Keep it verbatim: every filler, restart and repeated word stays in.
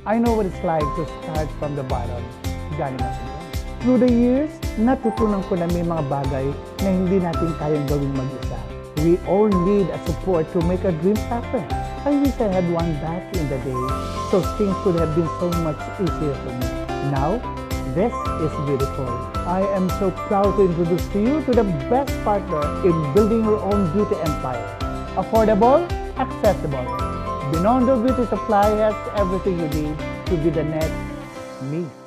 I know what it's like to start from the bottom. Galing ako doon. Through the years, natutunan ko na may mga bagay na hindi natin kayang gawing mag-isa. We all need a support to make our dreams happen. I wish I had one back in the day, so things could have been so much easier for me. Now, this is beautiful. I am so proud to introduce to you to the best partner in building your own beauty empire. Affordable, accessible. Binondo Beauty Supply has everything you need to be the next me.